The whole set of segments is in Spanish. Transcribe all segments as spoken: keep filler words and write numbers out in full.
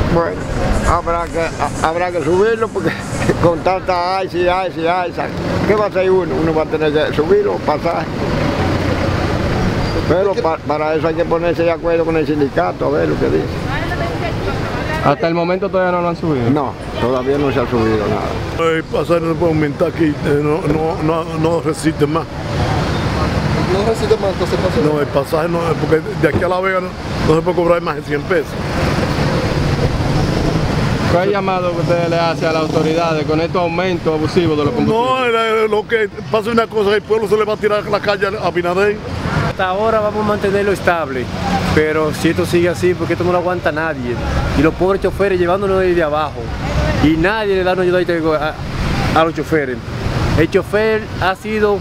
Bueno, habrá que, a- habrá que subirlo porque con tanta ay, sí, ay, sí, ay, sí. ¿Qué va a hacer uno? Uno va a tener que subirlo, pasaje. Pero pa- para eso hay que ponerse de acuerdo con el sindicato, a ver lo que dice. Hasta el momento todavía no lo han subido. No, todavía no se ha subido nada. El pasaje no puede aumentar aquí, eh, no, no, no, no resiste más. No resiste más, entonces pasó. No, el pasaje no, porque de aquí a La Vega no, no se puede cobrar más de cien pesos. ¿Qué llamado que usted le hace a las autoridades con estos aumentos abusivos de los combustibles? No, eh, lo que pasa es una cosa, el pueblo se le va a tirar a la calle a Abinader. Hasta ahora vamos a mantenerlo estable, pero si esto sigue así, porque esto no lo aguanta nadie. Y los pobres choferes llevándonos desde abajo. Y nadie le da una ayuda a, a los choferes. El chofer ha sido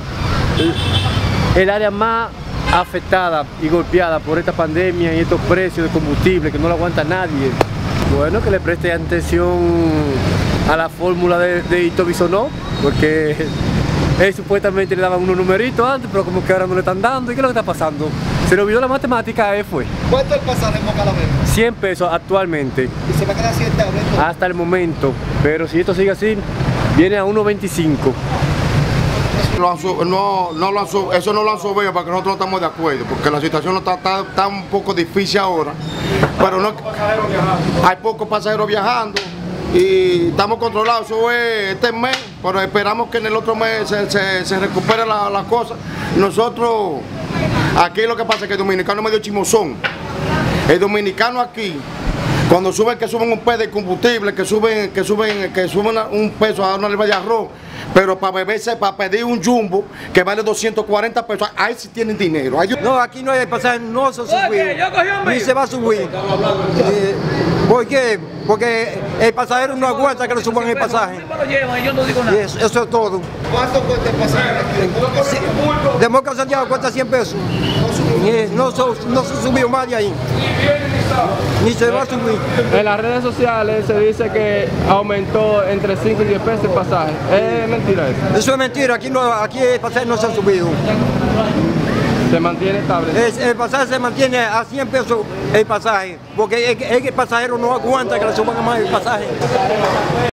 el, el área más afectada y golpeada por esta pandemia y estos precios de combustible que no lo aguanta nadie. Bueno, que le preste atención a la fórmula de, de Hito Bisonó, porque él supuestamente le daban unos numeritos antes, pero como que ahora no le están dando. ¿Y qué es lo que está pasando? Se le olvidó la matemática, él fue. ¿Cuánto es el pasaje en Boca La Vega? cien pesos actualmente, Y se va a quedar así estable entonces. hasta el momento. Pero si esto sigue así, viene a uno veinticinco. Lo han sub- no, no lo han sub- eso no lo han subido porque nosotros no estamos de acuerdo, porque la situación no está, está, está un poco difícil ahora, pero no, hay pocos pasajeros viajando y estamos controlados, eso es este mes, pero esperamos que en el otro mes se, se, se recupere la, la cosa. Nosotros, aquí lo que pasa es que el dominicano es medio chimozón, el dominicano aquí, cuando suben, que suben un peso de combustible, que suben, que suben, que suben un peso a una libra de arroz, pero para beberse, para pedir un jumbo que vale doscientos cuarenta pesos, ahí sí tienen dinero. Ahí- No, aquí no hay pasaje, no se subió, ni se va a subir. Eh, ¿Por qué? Porque el pasajero no aguanta que le suban el pasaje. Y eso, eso es todo. ¿Cuánto cuesta el pasaje aquí? De Moca a Santiago cuesta cien pesos. Y no, se- no se subió más de ahí. Ni se va a subir. En las redes sociales se dice que aumentó entre cinco y diez pesos el pasaje. ¿Es mentira eso? Eso es mentira, aquí, no, aquí el pasaje no se ha subido. Se mantiene estable. Es- el pasaje se mantiene a cien pesos el pasaje, porque el, el pasajero no aguanta que le suban más el pasaje.